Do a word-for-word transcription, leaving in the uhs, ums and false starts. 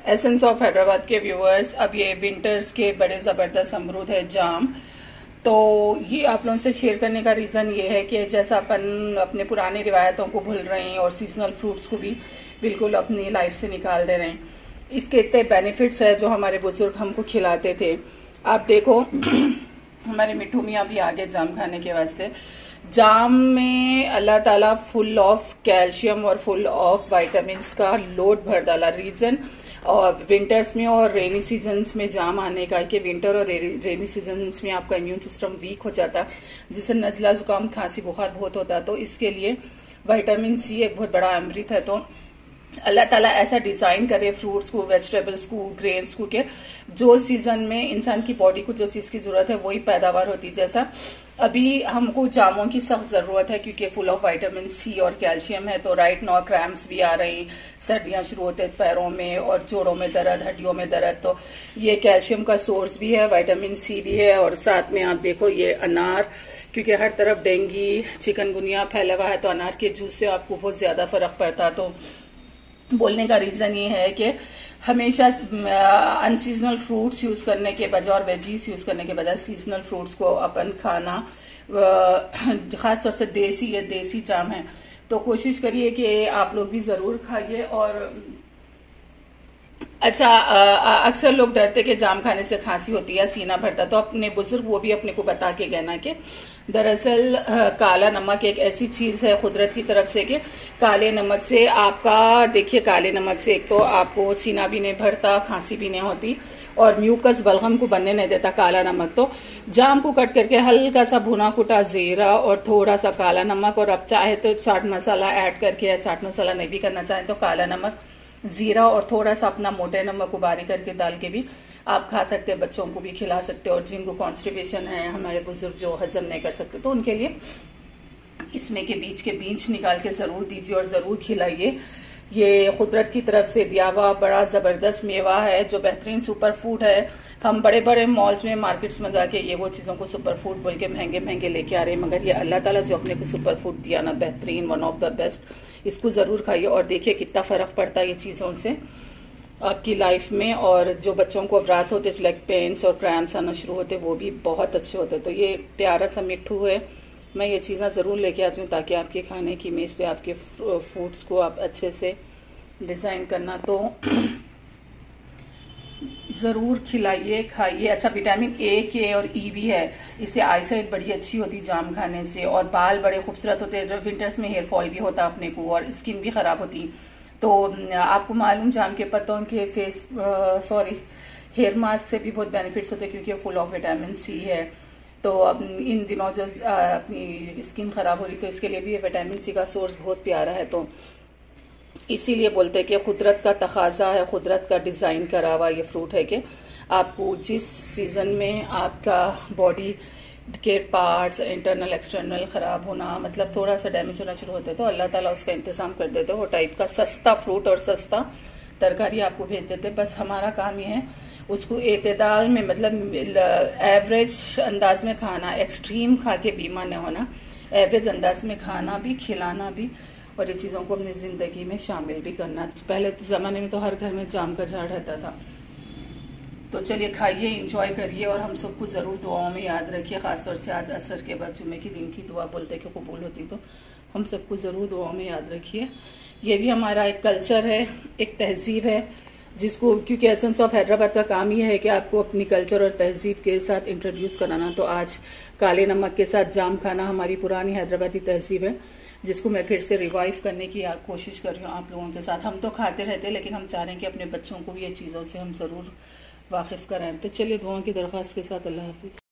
Essence of Hyderabad के viewers, अब ये विंटर्स के बड़े ज़बरदस्त अमरूद है जाम। तो ये आप लोगों से शेयर करने का रीज़न ये है कि जैसा अपन अपने पुरानी रिवायतों को भूल रहे हैं और सीजनल फ्रूट्स को भी बिल्कुल अपनी लाइफ से निकाल दे रहे हैं। इसके इतने बेनिफिट्स है जो हमारे बुजुर्ग हमको खिलाते थे। आप देखो हमारे मिठू मियाँ भी आगे जाम खाने के वास्ते। जाम में अल्लाह ताला फुल ऑफ कैल्शियम और फुल ऑफ विटामिन्स का लोड भर डाला। रीज़न और विंटर्स में और रेनी सीजन्स में जाम आने का कि विंटर और रेनी सीजन्स में आपका इम्यून सिस्टम वीक हो जाता, जिससे नज़ला जुकाम खांसी बुखार बहुत होता। तो इसके लिए विटामिन सी एक बहुत बड़ा अमृत है। तो अल्लाह ताला ऐसा डिज़ाइन करे फ्रूट्स को, वेजिटेबल्स को, ग्रेन्स को के जो सीजन में इंसान की बॉडी को जो चीज़ की ज़रूरत है वही पैदावार होती। जैसा अभी हमको जामों की सख्त ज़रूरत है क्योंकि फुल ऑफ विटामिन सी और कैल्शियम है। तो राइट नाउ क्रैम्प्स भी आ रही, सर्दियाँ शुरू होते हैं, पैरों में और जोड़ों में दर्द, हड्डियों में दर्द। तो ये कैल्शियम का सोर्स भी है, विटामिन सी भी है। और साथ में आप देखो ये अनार, क्योंकि हर तरफ डेंगी चिकनगुनिया फैला हुआ है, तो अनार के जूस से आपको बहुत ज़्यादा फ़र्क पड़ता। तो बोलने का रीज़न ये है कि हमेशा अनसीजनल फ्रूट्स यूज़ करने के बजाय और वेजीज यूज़ करने के बजाय सीजनल फ्रूट्स को अपन खाना, ख़ास तौर से देसी ये देसी जाम है तो कोशिश करिए कि आप लोग भी ज़रूर खाइए। और अच्छा, अक्सर लोग डरते कि जाम खाने से खांसी होती है, सीना भरता, तो अपने बुजुर्ग वो भी अपने को बता के गए ना कि दरअसल काला नमक एक ऐसी चीज़ है कुदरत की तरफ से कि काले नमक से आपका, देखिए काले नमक से एक तो आपको सीना भी नहीं भरता, खांसी भी नहीं होती और म्यूकस बलगम को बनने नहीं देता काला नमक। तो जाम को कट करके हल्का सा भुना कुटा जीरा और थोड़ा सा काला नमक, और अब चाहे तो चाट मसाला ऐड करके, या चाट मसाला नहीं भी करना चाहें तो काला नमक, जीरा और थोड़ा सा अपना मोटे नमक को बारीक करके डाल के भी आप खा सकते हैं, बच्चों को भी खिला सकते हैं। और जिनको कॉन्स्टिपेशन है, हमारे बुजुर्ग जो हजम नहीं कर सकते, तो उनके लिए इसमें के बीच के बीज निकाल के ज़रूर दीजिए और ज़रूर खिलाइए। ये कुदरत की तरफ से दिया हुआ बड़ा ज़बरदस्त मेवा है जो बेहतरीन सुपर फूड है। हम बड़े बड़े मॉल्स में, मार्केट्स में जाके ये वो चीज़ों को सुपर फूड बोल के महंगे महंगे लेके आ रहे हैं, मगर ये अल्लाह ताला जो अपने को सुपर फूड दिया ना, बेहतरीन, वन ऑफ द बेस्ट, इसको ज़रूर खाइए और देखिए कितना फ़र्क पड़ता है ये चीज़ों से आपकी लाइफ में। और जो बच्चों को अब रात होते लेग पेन्स और क्रैम्प्स आना शुरू होते, वो भी बहुत अच्छे होते। तो ये प्यारा सा मिट्ठू है, मैं ये चीज़ें ज़रूर लेके आती हूँ ताकि आपके खाने की मेज़ पे आपके फूड्स को आप अच्छे से डिज़ाइन करना, तो ज़रूर खिलाइए, खाइए। अच्छा, विटामिन ए, के और ई भी है, इससे आईसाइट बड़ी अच्छी होती जाम खाने से, और बाल बड़े खूबसूरत होते हैं। विंटर्स में हेयर फॉल भी होता अपने को और स्किन भी ख़राब होती। तो आपको मालूम जाम के पत्तों के फेस सॉरी हेयर मास्क से भी बहुत बेनिफिट्स होते हैं क्योंकि फुल ऑफ विटामिन सी है। तो इन दिनों जो अपनी स्किन ख़राब हो रही, तो इसके लिए भी ये विटामिन सी का सोर्स बहुत प्यारा है। तो इसीलिए बोलते हैं कि कुदरत का तकाजा है, कुदरत का डिज़ाइन करा हुआ ये फ्रूट है कि आपको जिस सीज़न में आपका बॉडी के पार्ट्स इंटरनल एक्सटर्नल ख़राब होना, मतलब थोड़ा सा डैमेज होना शुरू होते, तो अल्लाह ताला उसका इंतज़ाम कर देते। वो टाइप का सस्ता फ्रूट और सस्ता तरकारी आपको भेज देते। बस हमारा काम ये है उसको एतदाल में, मतलब एवरेज अंदाज में खाना, एक्सट्रीम खा के बीमा नहीं होना, एवरेज अंदाज में खाना भी, खिलाना भी, और ये चीज़ों को अपनी ज़िंदगी में शामिल भी करना। पहले तो ज़माने में तो हर घर में जाम का झाड़ रहता था। तो चलिए खाइए, इंजॉय करिए और हम सबको ज़रूर दुआओं में याद रखिए। ख़ासतौर से आज असर के बाद जुमे की दिन की दुआ बोलते कि कबूल होती, तो हम सबको ज़रूर दुआओं में याद रखिए। ये भी हमारा एक कल्चर है, एक तहजीब है, जिसको, क्योंकि एसेंस ऑफ हैदराबाद का काम ही है कि आपको अपनी कल्चर और तहजीब के साथ इंट्रोड्यूस कराना। तो आज काले नमक के साथ जाम खाना हमारी पुरानी हैदराबादी तहजीब है, जिसको मैं फिर से रिवाइव करने की कोशिश कर रही हूँ आप लोगों के साथ। हम तो खाते रहते, लेकिन हम चाह रहे हैं कि अपने बच्चों को भी ये चीज़ों से हम ज़रूर वाकिफ़ कराएं। तो चलिए दुआओं की दरख्वास्त के साथ अल्लाह हाफिज़।